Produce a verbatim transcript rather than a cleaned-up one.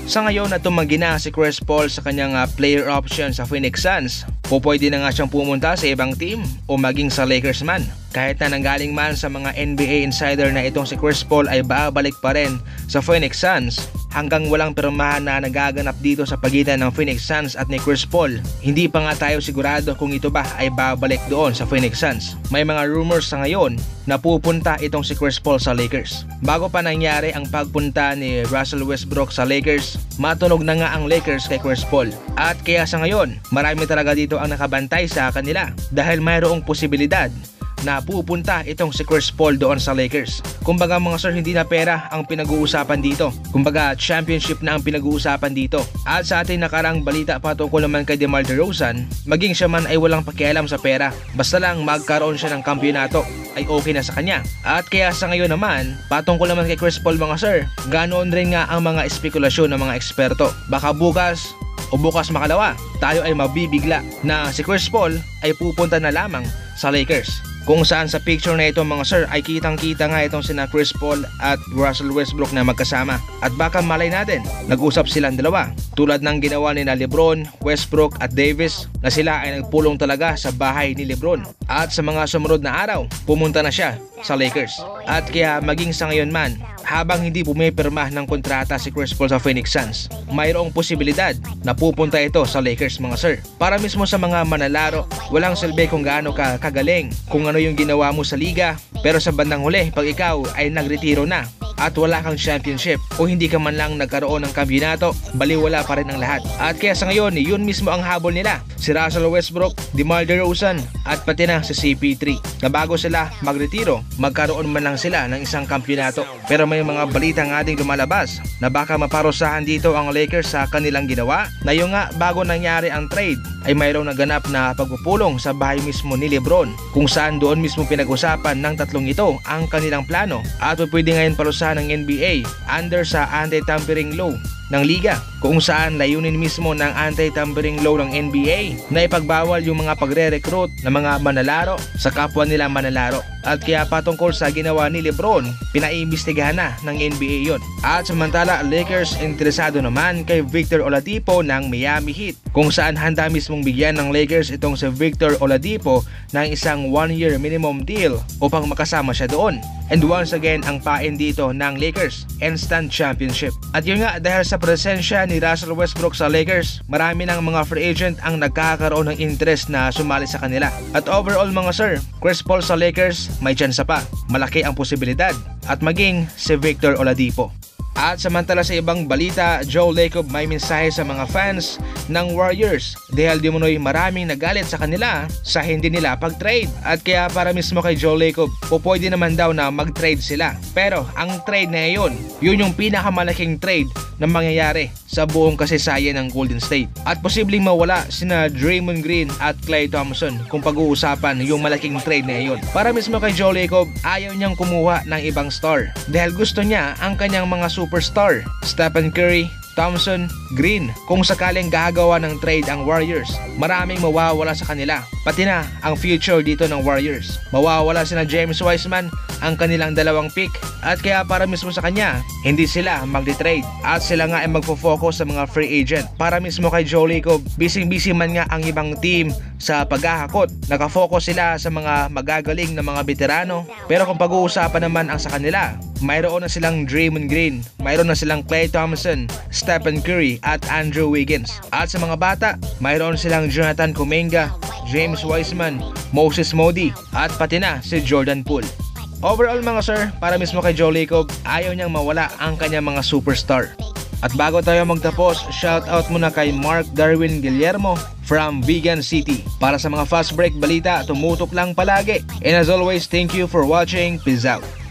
Sa ngayon na tumanggi na si Chris Paul sa kanyang uh, player option sa Phoenix Suns, pupwede na nga siyang pumunta sa ibang team o maging sa Lakers man. Kahit na nanggaling man sa mga N B A insider na itong si Chris Paul ay babalik pa rin sa Phoenix Suns, hanggang walang pirmahan na nagaganap dito sa pagitan ng Phoenix Suns at ni Chris Paul, hindi pa nga tayo sigurado kung ito ba ay babalik doon sa Phoenix Suns. May mga rumors sa ngayon na pupunta itong si Chris Paul sa Lakers. Bago pa nangyari ang pagpunta ni Russell Westbrook sa Lakers, matunog na nga ang Lakers kay Chris Paul. At kaya sa ngayon, marami talaga dito ang nakabantay sa kanila dahil mayroong posibilidad na pupunta itong si Chris Paul doon sa Lakers. Kumbaga mga sir, hindi na pera ang pinag-uusapan dito. Kumbaga championship na ang pinag-uusapan dito. At sa ating nakarang balita patungkol naman kay DeMar DeRozan, maging siya man ay walang pakialam sa pera. Basta lang magkaroon siya ng kampiyonato ay okay na sa kanya. At kaya sa ngayon naman, patungkol naman kay Chris Paul mga sir, ganoon rin nga ang mga espekulasyon ng mga eksperto. Baka bukas o bukas makalawa, tayo ay mabibigla na si Chris Paul ay pupunta na lamang sa Lakers. Kung saan sa picture na ito mga sir ay kitang kita nga itong sina Chris Paul at Russell Westbrook na magkasama. At baka malay natin, nag-usap silang dalawa. Tulad ng ginawa ni na LeBron, Westbrook at Davis na sila ay nagpulong talaga sa bahay ni LeBron. At sa mga sumunod na araw, pumunta na siya sa Lakers. At kaya maging sa ngayon man, habang hindi pumipirma ng kontrata si Chris Paul sa Phoenix Suns, mayroong posibilidad na pupunta ito sa Lakers mga sir. Para mismo sa mga manlalaro, walang silbi kung gaano ka kagaling, kung ano yung ginawa mo sa liga, pero sa bandang huli, pag ikaw ay nagretiro na at wala kang championship o hindi ka man lang nagkaroon ng kampiyonato, baliwala pa rin ang lahat. At kaya sa ngayon, yun mismo ang habol nila. Si Russell Westbrook, DeMar DeRozan at pati na si C P three na bago sila magretiro, magkaroon man lang sila ng isang kampiyonato. Pero may mga balitang ating lumalabas na baka maparusahan dito ang Lakers sa kanilang ginawa, na yung nga bago nangyari ang trade ay mayroong naganap na pagpupulong sa bahay mismo ni LeBron, kung saan doon mismo pinag-usapan ng tatlong ito ang kanilang plano at pwede ngayon parusahan ng N B A under sa anti-tampering law ng liga, kung saan layunin mismo ng anti-tampering law ng N B A na ipagbawal yung mga pagre-recruit ng mga manlalaro sa kapwa nila manlalaro. At kaya patungkol sa ginawa ni LeBron, pinaimbestigahan na ng N B A yon. At samantala, Lakers interesado naman kay Victor Oladipo ng Miami Heat, kung saan handa mismong bigyan ng Lakers itong si Victor Oladipo ng isang one year minimum deal upang makasama siya doon. And once again, ang pain dito ng Lakers, instant championship. At yun nga, dahil sa presensya ni Russell Westbrook sa Lakers, marami ng mga free agent ang nagkakaroon ng interest na sumali sa kanila. At overall mga sir, Chris Paul sa Lakers, may tsansa pa. Malaki ang posibilidad. At maging si Victor Oladipo. At samantala sa ibang balita, Joe Lacob may mensahe sa mga fans ng Warriors dahil di mo'y maraming nagalit sa kanila sa hindi nila pag-trade. At kaya para mismo kay Joe Lacob, po pwede naman daw na mag-trade sila. Pero ang trade na yun, yun yung pinakamalaking trade na mangyayari sa buong kasaysayan ng Golden State. At posibleng mawala sina Draymond Green at Klay Thompson kung pag-uusapan yung malaking trade na yun. Para mismo kay Joe Lacob, ayaw niyang kumuha ng ibang star dahil gusto niya ang kanyang mga superstar, Stephen Curry, Thompson, Green. Kung sakaling gagawa ng trade ang Warriors, maraming mawawala sa kanila, pati na ang future dito ng Warriors. Mawawala sina James Wiseman, ang kanilang dalawang pick, at kaya para mismo sa kanya, hindi sila magdi-trade at sila nga ay magfo-focus sa mga free agent. Para mismo kay Joe Lacob, busy-busy man nga ang ibang team sa paghahakot, nakafocus sila sa mga magagaling na mga veterano. Pero kung pag-uusapan naman ang sa kanila, mayroon na silang Draymond Green, mayroon na silang Klay Thompson, Stephen Curry at Andrew Wiggins. At sa mga bata, mayroon silang Jonathan Kuminga, James Wiseman, Moses Moody at pati na si Jordan Poole. Overall mga sir, para mismo kay Joe Lacob, ayaw niyang mawala ang kanyang mga superstar. At bago tayo magtapos, shoutout muna kay Mark Darwin Guillermo from Vegan City. Para sa mga fast break balita, tumutok lang palagi. And as always, thank you for watching. Peace out.